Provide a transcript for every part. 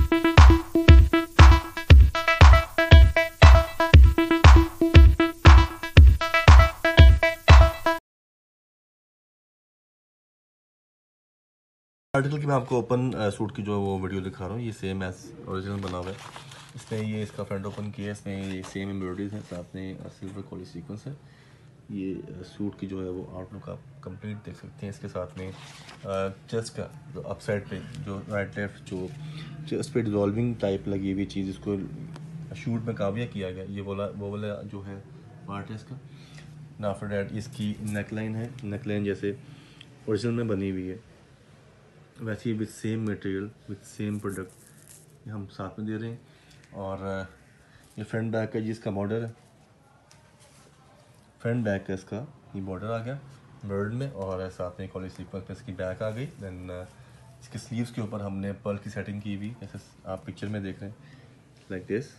Article की मैं आपको ओपन सूट की जो वो वीडियो दिखा रहा हूँ, ये सेम एज ओरिजिनल बना हुआ है। इसमें ये इसका फ्रंट ओपन किया है, इसमें ये सेम एम्ब्रॉयडरीज है, साथ में सिल्वर कॉली सीक्वेंस है। ये सूट की जो है वो आउटलुक आप कंप्लीट देख सकते हैं। इसके साथ में चेस्ट का जो अप साइड पे जो राइट लेफ्ट जो चेस्ट पे डिजॉल्विंग टाइप लगी हुई चीज़, इसको शूट में काबिया किया गया। ये वो वाला जो है पार्ट है इसका। आफ्टर डैट इसकी नेकलाइन है, नेकलाइन जैसे ओरिजिनल में बनी हुई है वैसे ही with same material with same product हम साथ में दे रहे हैं। और ये फ्रंट बैक का जिसका बॉर्डर है, फ्रंट बैक का इसका ये बॉर्डर आ गया बर्ड में, और साथ में कॉलेज सीक्वेंस पे इसकी बैक आ गई। देन इसके स्लीव्स के ऊपर हमने पर्ल की सेटिंग की हुई, जैसे आप पिक्चर में देख रहे हैं, लाइक दिस।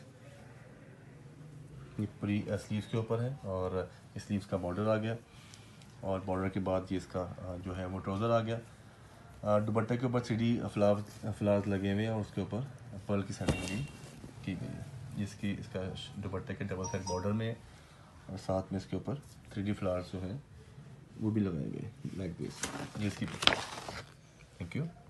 ये पूरी स्लीव्स के ऊपर है और स्लीव्स का बॉर्डर आ गया, और बॉर्डर के बाद ये इसका जो है वो ट्राउज़र आ गया। दुपट्टे के ऊपर 3D फ्लावर्स लगे हुए हैं और उसके ऊपर पर्ल की सेटिंग भी की गई है, जिसकी इसका दुपट्टे के डबल साइड बॉर्डर में, और साथ में इसके ऊपर 3D फ्लावर्स जो है वो भी लगाए गए लाइक दिस। ये इसकी। Thank you.